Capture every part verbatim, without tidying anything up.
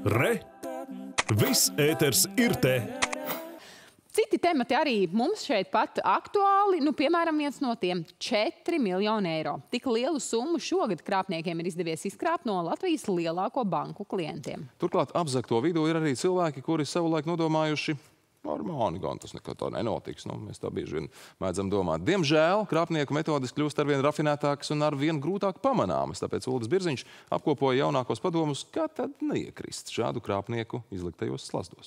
Re! Viss ēters ir te! Citi temati arī mums šeit pat aktuāli, nu, piemēram, viens no tiem – četri miljoni eiro. Tik lielu summu šogad krāpniekiem ir izdevies izkrāpt no Latvijas lielāko banku klientiem. Turklāt apzagto vidū ir arī cilvēki, kuri savulaik nodomājuši, normāli gan tas nekad tā nenotiks. Nu, mēs tā bieži vien mēdzam domāt. Diemžēl krāpnieku metodes kļūst arvien rafinētākas un arvien grūtāk pamanāmas. Tāpēc Uldis Birziņš apkopoja jaunākos padomus, kā tad neiekrist šādu krāpnieku izliktajos slazdos.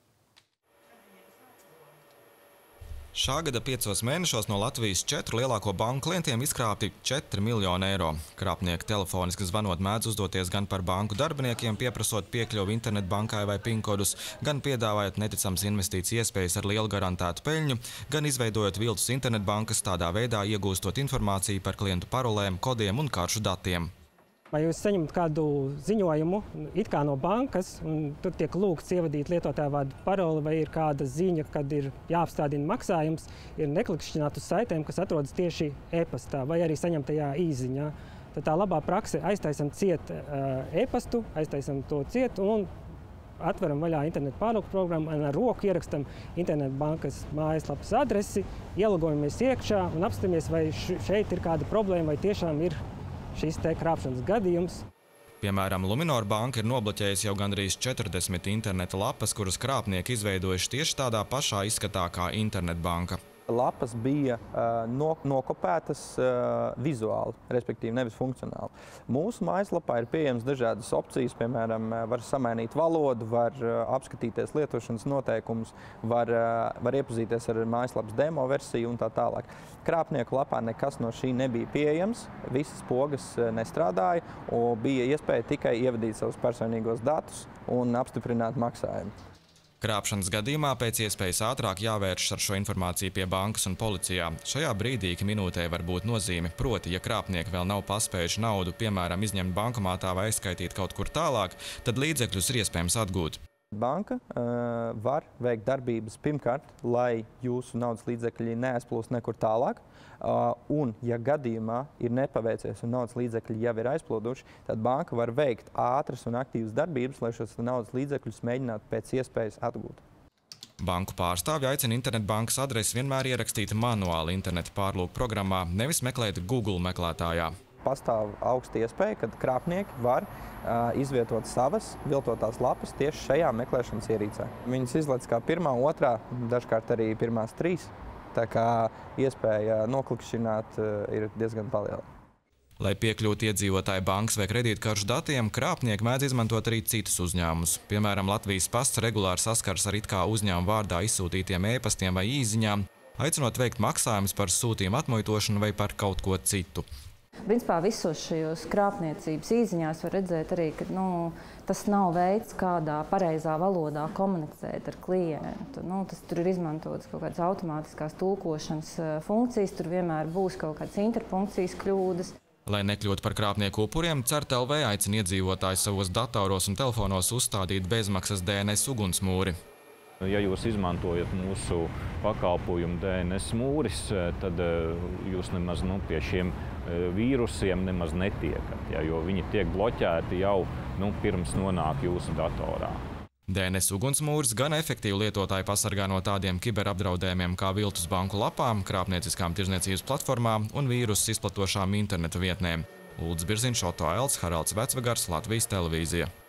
Šā gada piecos mēnešos no Latvijas četru lielāko banku klientiem izkrāpti četri miljoni eiro. Krāpnieki telefoniski zvanot mēdz uzdoties gan par banku darbiniekiem, pieprasot piekļuvi internetbankai vai pinkodus, gan piedāvājot neticams investīciju iespējas ar lielu garantētu peļņu, gan izveidojot viltus internetbankas, tādā veidā iegūstot informāciju par klientu parolēm, kodiem un karšu datiem. Vai jūs saņemat kādu ziņojumu, it kā no bankas, un tur tiek lūgts ievadīt lietotāju vārdu paroli, vai ir kāda ziņa, kad ir jāapstādina maksājums, ir neklikšķināt uz saitēm, kas atrodas tieši e-pastā, vai arī saņemtajā īziņā. Tad tā labā prakse aiztaisam ciet e-pastu, aiztaisam to ciet un atveram vaļā internetu pārlūku programmu, un ar roku ierakstam internetbankas mājaslapas adresi, ielogojamies iekšā un apstāmies, vai šeit ir kāda problēma, vai tiešām ir šis te krāpšanas gadījums. Piemēram, Luminor banka ir nobloķējusi jau gandrīz četrdesmit interneta lapas, kuras krāpnieki izveidojuši tieši tādā pašā izskatā kā internetbanka. Lapas bija uh, no, nokopētas uh, vizuāli, respektīvi nevis funkcionāli. Mūsu mājaslapā ir pieejams dažādas opcijas, piemēram, var samainīt valodu, var uh, apskatīties lietošanas noteikumus, var, uh, var iepazīties ar mājaslapas demo versiju un tā tālāk. Krāpnieku lapā nekas no šī nebija pieejams, visas pogas uh, nestrādāja, un bija iespēja tikai ievadīt savus personīgos datus un apstiprināt maksājumu. Krāpšanas gadījumā pēc iespējas ātrāk jāvēršas ar šo informāciju pie bankas un policijā. Šajā brīdī ik minūtē var būt nozīme, proti, ja krāpnieki vēl nav paspējuši naudu, piemēram, izņemt bankomātā vai aizskaitīt kaut kur tālāk, tad līdzekļus ir iespējams atgūt. Banka uh, var veikt darbības pirmkārt, lai jūsu naudas līdzekļi neaizplūst nekur tālāk, uh, un, ja gadījumā ir nepaveicies un naudas līdzekļi jau ir aizplūduši, tad banka var veikt ātras un aktīvas darbības, lai šos naudas līdzekļus mēģinātu pēc iespējas atgūt. Banku pārstāvji aicina internetbankas adresi vienmēr ierakstīt manuāli interneta pārlūku programmā, nevis meklēt Google meklētājā. Pastāv augsta iespēja, kad krāpnieki var uh, izvietot savas viltotās lapas tieši šajā meklēšanas ierīcē. Viņas izlec kā pirmā, otrā, dažkārt arī pirmās trīs, tā kā iespēja noklikšķināt uh, ir diezgan liela. Lai piekļūtu iedzīvotāju bankas vai kredītkaršu datiem, krāpnieki mēdz izmantot arī citus uzņēmumus. Piemēram, Latvijas pasts regulāri saskars ar it kā uzņēmuma vārdā izsūtītiem e-pastiem vai īziņām, aicinot veikt maksājumus par sūtījumu atmuitošanu vai par kaut ko citu. Principā visos šajos krāpniecības īziņās var redzēt arī, ka nu, tas nav veids, kādā pareizā valodā komunicēt ar klientu. Nu, tas tur ir izmantotas kaut kādas automātiskās tulkošanas funkcijas, tur vienmēr būs kaut kādas interpunkcijas kļūdas. Lai nekļūtu par krāpnieku upuriem, Cert L V aicina iedzīvotājus savos datoros un telefonos uzstādīt bezmaksas D N S ugunsmūri. Ja jūs izmantojat mūsu pakalpojumu D N S mūris, tad jūs nemaz nu, pie šiem vīrusiem nemaz netiekat, ja, jo viņi tiek bloķēti jau nu, pirms nonāk jūsu datorā. D N S ugunsmūris gan efektīvi lietotāji pasargā no tādiem kiberapdraudējumiem kā viltus banku lapām, krāpnieciskām tirdzniecības platformām un vīrusus izplatošām interneta vietnēm. Uldis Birziņš, Oto Elts, Haralds Vecvegars, Latvijas televīzija.